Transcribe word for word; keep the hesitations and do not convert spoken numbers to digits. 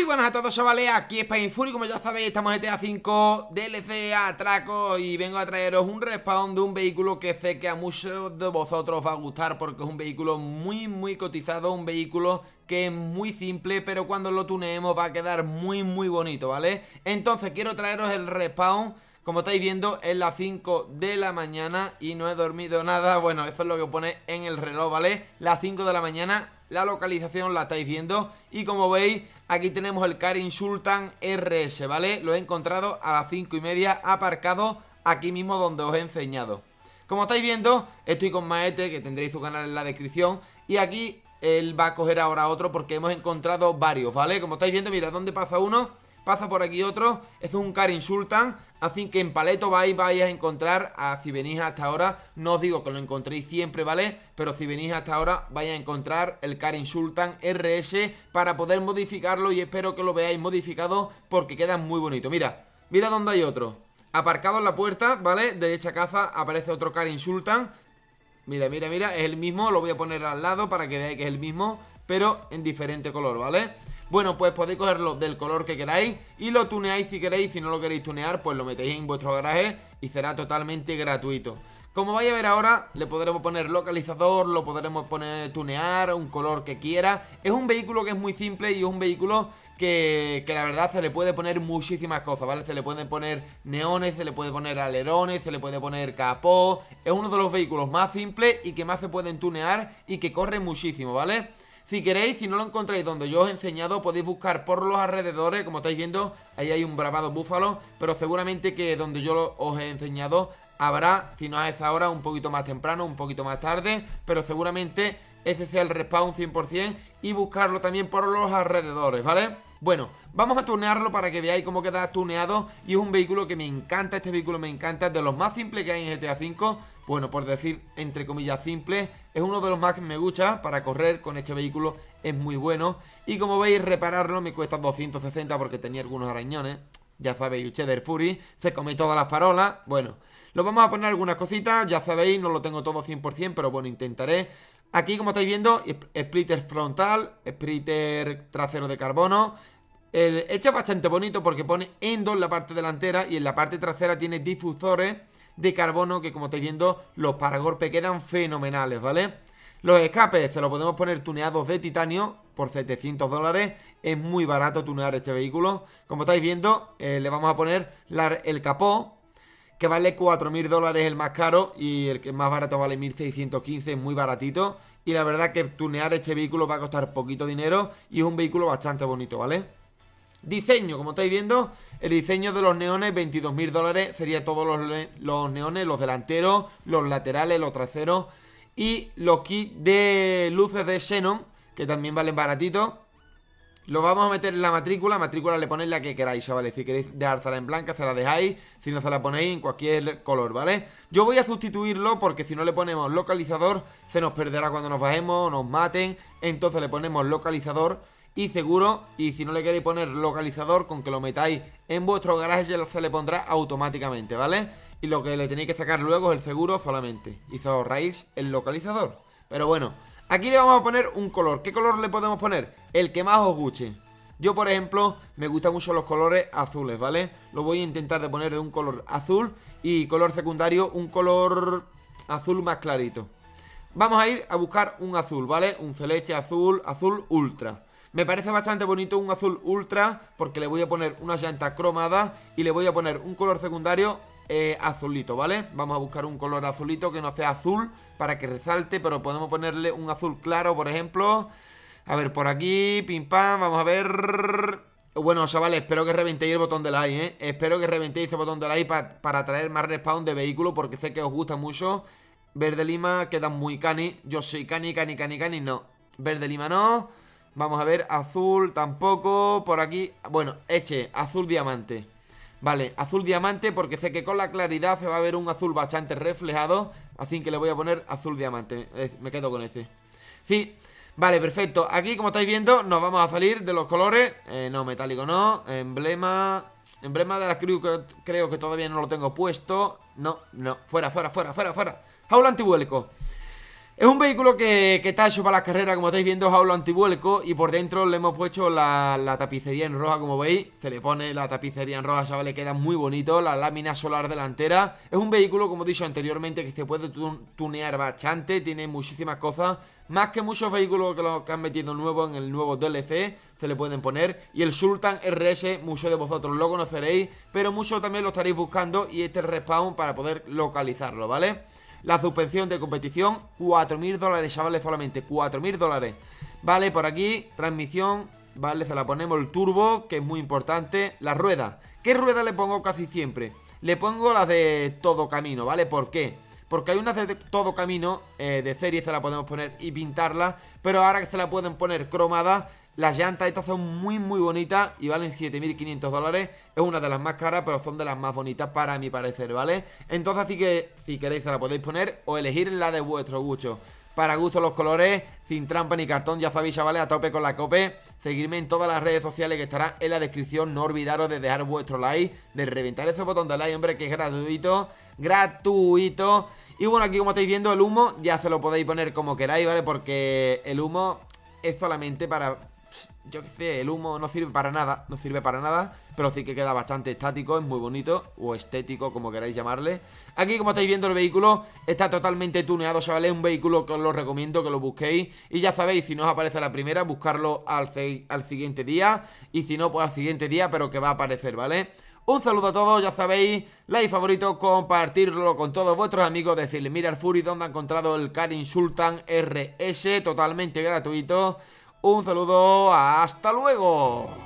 buenas a todos, chavales, aquí es Painful y como ya sabéis estamos en G T A cinco, D L C, atraco y vengo a traeros un respawn de un vehículo que sé que a muchos de vosotros os va a gustar porque es un vehículo muy muy cotizado, un vehículo que es muy simple pero cuando lo tuneemos va a quedar muy muy bonito, ¿vale? Entonces quiero traeros el respawn. Como estáis viendo, es las cinco de la mañana y no he dormido nada. Bueno, eso es lo que pone en el reloj, ¿vale? Las cinco de la mañana, la localización la estáis viendo. Y como veis, aquí tenemos el Karin Sultan R S, ¿vale? Lo he encontrado a las cinco y media, aparcado aquí mismo donde os he enseñado. Como estáis viendo, estoy con Maete, que tendréis su canal en la descripción. Y aquí él va a coger ahora otro porque hemos encontrado varios, ¿vale? Como estáis viendo, mira, ¿dónde pasa uno? Pasa por aquí otro, es un Karin Sultan. Así que en Paleto vais, vais a encontrar a, si venís hasta ahora, no os digo que lo encontréis siempre, ¿vale? Pero si venís hasta ahora vais a encontrar el Karin Sultan R S para poder modificarlo y espero que lo veáis modificado porque queda muy bonito. Mira, mira dónde hay otro. Aparcado en la puerta, ¿vale? Derecha caza aparece otro Karin Sultan. Mira, mira, mira, es el mismo, lo voy a poner al lado para que veáis que es el mismo, pero en diferente color, ¿vale? Bueno, pues podéis cogerlo del color que queráis y lo tuneáis si queréis. Si no lo queréis tunear, pues lo metéis en vuestro garaje y será totalmente gratuito. Como vais a ver ahora, le podremos poner localizador, lo podremos poner tunear, un color que quiera. Es un vehículo que es muy simple y es un vehículo que, que la verdad se le puede poner muchísimas cosas, ¿vale? Se le pueden poner neones, se le puede poner alerones, se le puede poner capó. Es uno de los vehículos más simples y que más se pueden tunear y que corre muchísimo, ¿vale? Si queréis, si no lo encontráis donde yo os he enseñado, podéis buscar por los alrededores. Como estáis viendo, ahí hay un bravado búfalo, pero seguramente que donde yo os he enseñado habrá, si no a esa hora, un poquito más temprano, un poquito más tarde, pero seguramente ese sea el respawn cien por cien y buscarlo también por los alrededores, ¿vale? Bueno, vamos a tunearlo para que veáis cómo queda tuneado. Y es un vehículo que me encanta, este vehículo me encanta, es de los más simples que hay en G T A cinco. Bueno, por decir, entre comillas, simple. Es uno de los más que me gusta para correr con este vehículo, es muy bueno. Y como veis, repararlo me cuesta doscientos sesenta porque tenía algunos arañones. Ya sabéis, Cheddar Fury, se come todas las farolas. Bueno, lo vamos a poner algunas cositas, ya sabéis, no lo tengo todo cien por cien, pero bueno, intentaré. Aquí, como estáis viendo, splitter frontal, splitter trasero de carbono. El hecho es bastante bonito porque pone endo en la parte delantera y en la parte trasera tiene difusores de carbono que, como estáis viendo, los paragolpes quedan fenomenales, ¿vale? Los escapes se los podemos poner tuneados de titanio por setecientos dólares. Es muy barato tunear este vehículo. Como estáis viendo, eh, le vamos a poner la, el capó, que vale cuatro mil dólares el más caro y el que más barato vale mil seiscientos quince, es muy baratito. Y la verdad que tunear este vehículo va a costar poquito dinero y es un vehículo bastante bonito, ¿vale? Diseño, como estáis viendo, el diseño de los neones, veintidós mil dólares, sería todos los, los neones, los delanteros, los laterales, los traseros y los kits de luces de Xenon, que también valen baratitos. Lo vamos a meter en la matrícula, matrícula le ponéis la que queráis, ¿vale? Si queréis dejársela en blanca, se la dejáis, si no se la ponéis en cualquier color, ¿vale? Yo voy a sustituirlo porque si no le ponemos localizador, se nos perderá cuando nos bajemos, nos maten, entonces le ponemos localizador. Y seguro, y si no le queréis poner localizador, con que lo metáis en vuestro garaje ya se le pondrá automáticamente, ¿vale? Y lo que le tenéis que sacar luego es el seguro solamente. Y se ahorráis el localizador. Pero bueno, aquí le vamos a poner un color. ¿Qué color le podemos poner? El que más os guste. Yo, por ejemplo, me gustan mucho los colores azules, ¿vale? Lo voy a intentar de poner de un color azul. Y color secundario, un color azul más clarito. Vamos a ir a buscar un azul, ¿vale? Un celeste azul, azul ultra. Me parece bastante bonito un azul ultra porque le voy a poner una llanta cromada y le voy a poner un color secundario eh, azulito, ¿vale? Vamos a buscar un color azulito que no sea azul para que resalte, pero podemos ponerle un azul claro, por ejemplo. A ver, por aquí, pim pam, vamos a ver. Bueno, chavales, espero que reventéis el botón de like, ¿eh? Espero que reventéis ese botón de like pa para traer más respawn de vehículo porque sé que os gusta mucho. Verde lima queda muy cani. Yo soy cani, cani, cani, cani, no. Verde lima no. Vamos a ver, azul tampoco. Por aquí, bueno, eche, azul diamante. Vale, azul diamante porque sé que con la claridad se va a ver un azul bastante reflejado. Así que le voy a poner azul diamante. Me quedo con ese. Sí, vale, perfecto. Aquí, como estáis viendo, nos vamos a salir de los colores. eh, No, metálico no. Emblema. Emblema de la crew que creo que todavía no lo tengo puesto. No, no, fuera, fuera, fuera, fuera, fuera. Jaula antivuelco. Es un vehículo que, que está hecho para las carreras, como estáis viendo, jaulo antivuelco. Y por dentro le hemos puesto la, la tapicería en roja, como veis. Se le pone la tapicería en roja, chavales, queda muy bonito. La lámina solar delantera. Es un vehículo, como he dicho anteriormente, que se puede tun tunear bastante. Tiene muchísimas cosas. Más que muchos vehículos que, los que han metido nuevos en el nuevo D L C, se le pueden poner. Y el Sultan R S, muchos de vosotros lo conoceréis, pero muchos también lo estaréis buscando. Y este es el respawn para poder localizarlo, ¿vale? La suspensión de competición, cuatro mil dólares, chavales, solamente cuatro mil dólares. Vale, por aquí, transmisión, vale, se la ponemos el turbo, que es muy importante. La rueda, ¿qué rueda le pongo casi siempre? Le pongo las de todo camino, ¿vale? ¿Por qué? Porque hay unas de todo camino, eh, de serie se la podemos poner y pintarla, pero ahora que se la pueden poner cromadas. Las llantas estas son muy muy bonitas y valen siete mil quinientos dólares. Es una de las más caras, pero son de las más bonitas para mi parecer, ¿vale? Entonces así que si queréis se la podéis poner o elegir la de vuestro gusto. Para gusto los colores, sin trampa ni cartón, ya sabéis, chavales, a tope con la cope. Seguirme en todas las redes sociales que estarán en la descripción. No olvidaros de dejar vuestro like, de reventar ese botón de like, hombre, que es gratuito, gratuito. Y bueno, aquí como estáis viendo el humo, ya se lo podéis poner como queráis, ¿vale? Porque el humo es solamente para... Yo qué sé, el humo no sirve para nada, no sirve para nada, pero sí que queda bastante estático, es muy bonito, o estético, como queráis llamarle. Aquí, como estáis viendo, el vehículo está totalmente tuneado, chavales, es un vehículo que os lo recomiendo que lo busquéis. Y ya sabéis, si no os aparece la primera, buscarlo al, al siguiente día, y si no, pues al siguiente día, pero que va a aparecer, ¿vale? Un saludo a todos, ya sabéis, like, favorito, compartirlo con todos vuestros amigos, decirle, mira el Fury donde ha encontrado el Karin Sultan R S, totalmente gratuito. Un saludo, hasta luego.